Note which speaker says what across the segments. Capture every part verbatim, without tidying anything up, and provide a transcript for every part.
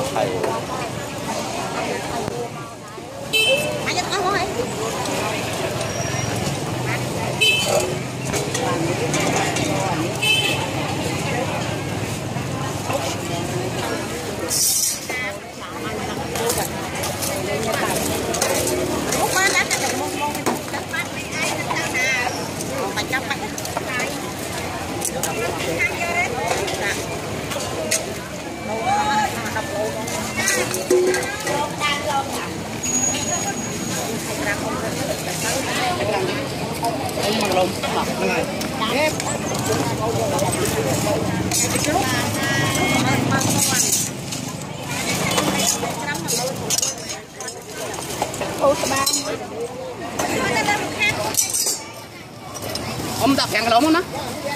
Speaker 1: thầy
Speaker 2: anh nhất có rồi
Speaker 1: ông bằng lông mặc này ép ông tập càng lông nó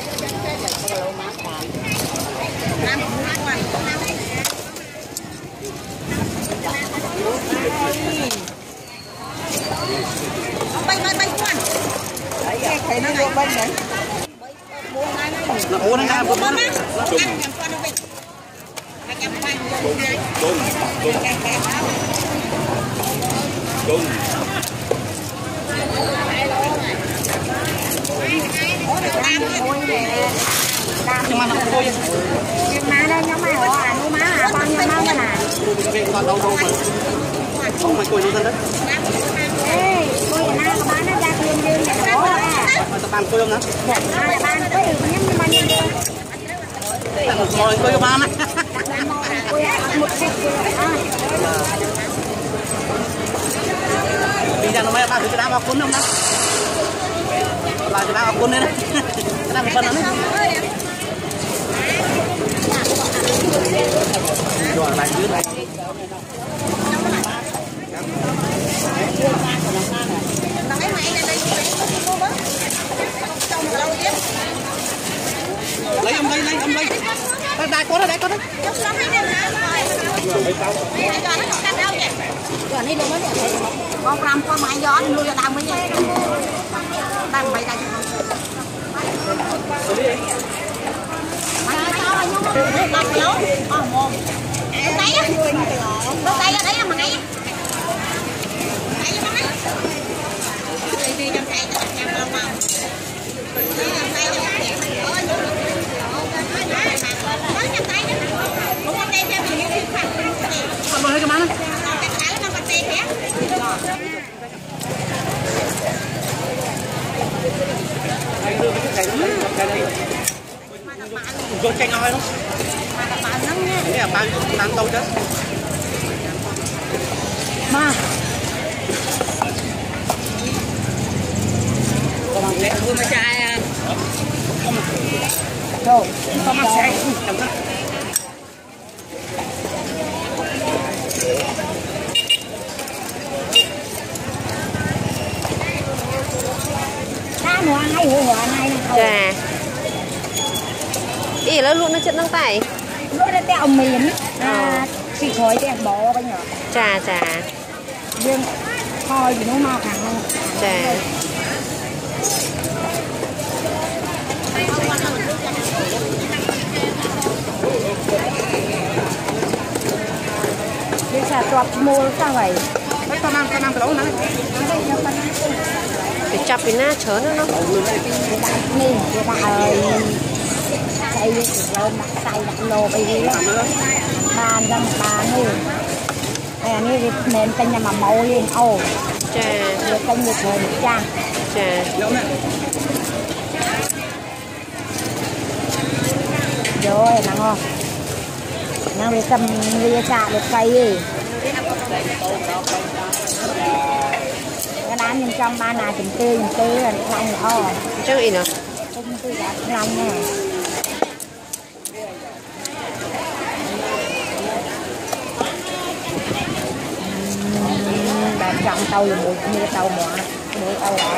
Speaker 2: bay bay bay quan thấy nó này bay đấy
Speaker 1: nó uống nó ra
Speaker 2: bốn bốn á chung ăn nhầm quan nó bay anh em quanh chung chung chung nhưng mà nó thôi nhưng mà đây nhóm mày họ ăn má à bao nhiêu má cái này
Speaker 1: còn đâu đâu mà không mày coi như thế đấy
Speaker 2: ê coi nhà nó bán nó ra tiền riêng để đổ ra
Speaker 1: tập ăn coi không nè
Speaker 2: à bán có được nhưng mà nhiều
Speaker 1: ngồi coi bán á bây giờ nó mới ba cái đá vào cuốn không đó ba cái đá vào cuốn đấy đấy cái đá một phần đấy rồi lại dưới này lấy ông đây lấy ông đây đây có đó đây có đó
Speaker 2: con làm con mày gió anh nuôi cho tao mới nha đang bay đây mày sao anh nhúng làm lố ờ mồm tay á tay á đấy mà ngay tay cho nó đi đi trong tay cho em lòng màu
Speaker 1: Còn hơi cái má nó. Rồi chanh oi đó. Cái là bao bán đâu chứ.
Speaker 2: Ma.
Speaker 1: Còn lẽ vừa mà trai à.
Speaker 2: Rồi,
Speaker 1: có mặt xe.
Speaker 2: Nó hay hổ hỏa này
Speaker 3: nè. Ý là luôn nó chất năng tay.
Speaker 2: Nó đã tẹo mềm à xì khói tẹo bò bây giờ.
Speaker 3: Chà chà.
Speaker 2: Dương thôi thì nó mau càng hơn.
Speaker 3: Chà.
Speaker 2: Bây giờ chọt mua sao vậy?
Speaker 1: Nó có mang có mang cái lỗ nữa.
Speaker 3: Cái chọc cái na chớ nữa nó.
Speaker 2: Nè, cái bà ơi. Đây cái rơm đặt tay đặt lô bây giờ. Bàn răng bàn đi. Đây này thì nền kênh nhà mà màu lên ô.
Speaker 3: Chà.
Speaker 2: Rồi kênh được rồi được trang.
Speaker 3: Chà.
Speaker 2: Rồi nắng không? Nắng để cầm lia xạ được cây đi. Cái đám bên trong ba này chừng tươi chừng tươi là lạnh o.
Speaker 3: Chắc gì nữa?
Speaker 2: Không tươi đã lạnh nè. Bạn trọng tàu là một như tàu mỏ, mỗi tàu lại.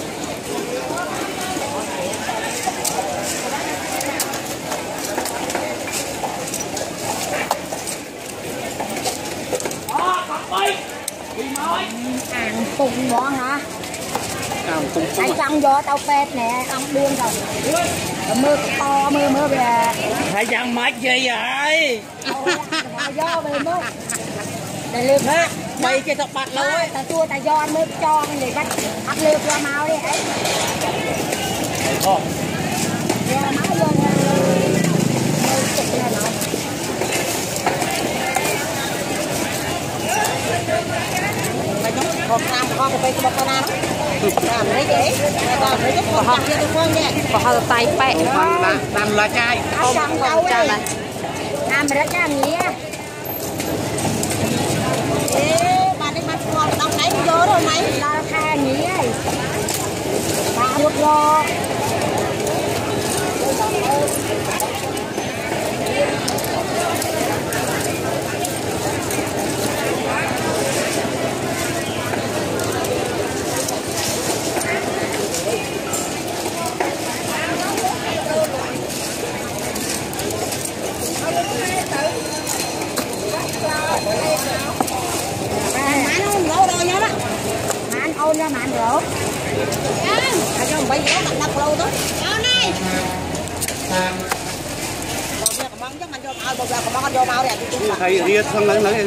Speaker 2: Ăn tung món hả? Anh trong vô tao pet nè, ông điên rồi. Mưa to mưa mưa về.
Speaker 1: Phải chăng mát gì vậy?
Speaker 2: do về mất để lượm
Speaker 1: nè mày kia tập bạc lâu ấy
Speaker 2: ta tua ta do mới cho để bắt bắt lượm ra máu đi ấy
Speaker 1: thôi
Speaker 2: ra máu vô chụp ra nó
Speaker 1: mày giống còn làm con cái bọc con nào làm đấy vậy làm đấy chút con kia tôi con nha
Speaker 3: có hơi tay bẹ
Speaker 1: làm làm là chai
Speaker 2: không không
Speaker 3: cha này
Speaker 2: làm mà rất làm gì á
Speaker 1: bạn đi bắt con đóng đáy vô rồi mày
Speaker 2: lo kha nhỉ ấy bà một lo ôn ra màn rổ à cho bây giờ đặt đặt lâu đó đó này mong chắc mình cho ao bây giờ có mong cho bao đẹp
Speaker 1: thầy riết xong lấy lấy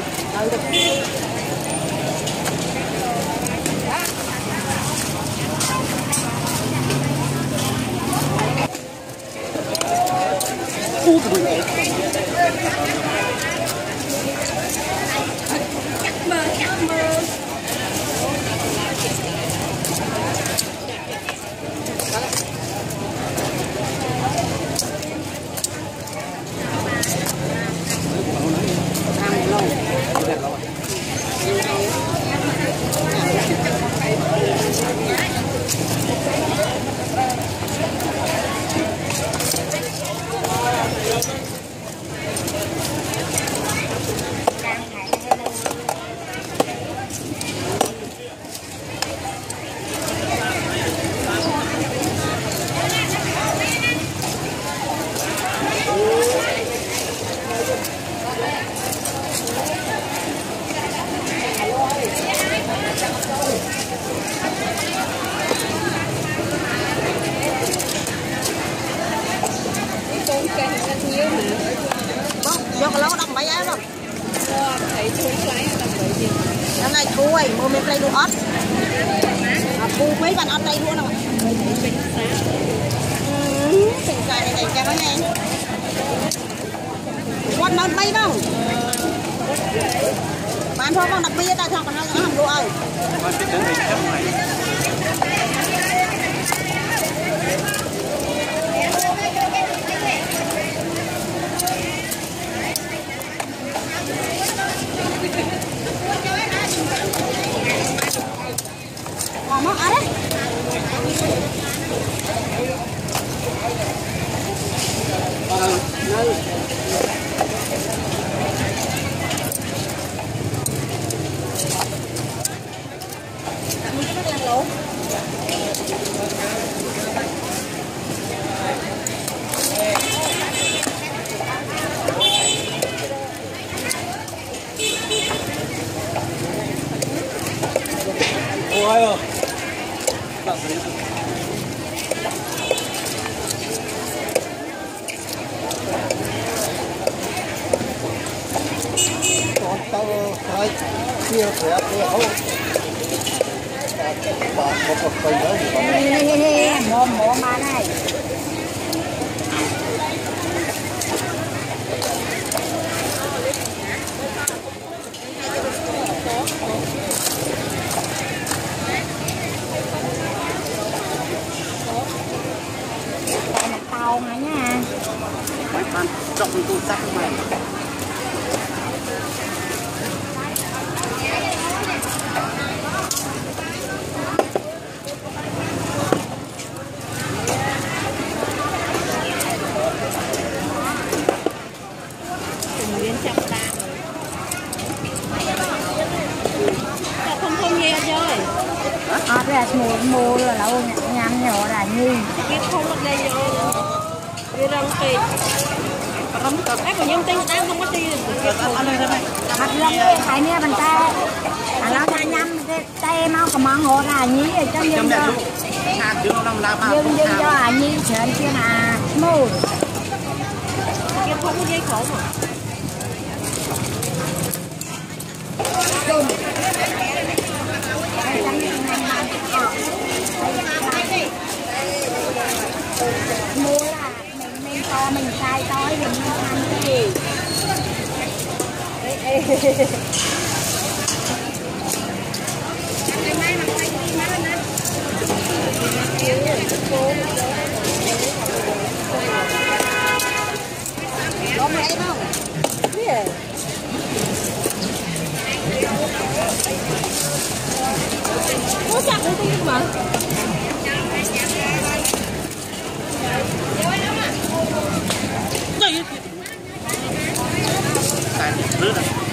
Speaker 1: vô cái lỗ đông mấy em không? Thấy thú lấy là bởi vì hôm nay thú ấy mua mình play đu ớt. À phu mấy bạn ớt đây luôn rồi. Ừ, tình trạng này cho nó nhanh. Quần ớt mấy đâu? Bạn thôi con đặc biệt ta thằng còn nó làm đua ơi. Con sẽ chuẩn bị chấp này. Mama ada? Ôi con tao hai chia sẻ cái hậu bạn một một cây nữa
Speaker 2: mồm mồm mà này tàu hả nha
Speaker 1: phải ăn trọng tu sắc mày
Speaker 2: à đây là mùa mùa là lâu nhắm nhỏ là như
Speaker 3: cái không được đây rồi đi răng kì không có cái mà nhung tinh đang không có tiền
Speaker 2: mặt lông cái khai nè bàn tay à nó ra nhắm cái tay mau cầm món ngồi là nhí ở trong dương cho dương dương cho à nhí sợn kia là mù
Speaker 3: cái không có dây khổ mà
Speaker 1: Có mấy không?
Speaker 3: Yeah. Có chắc cái gì mà.
Speaker 4: Tại rớt à?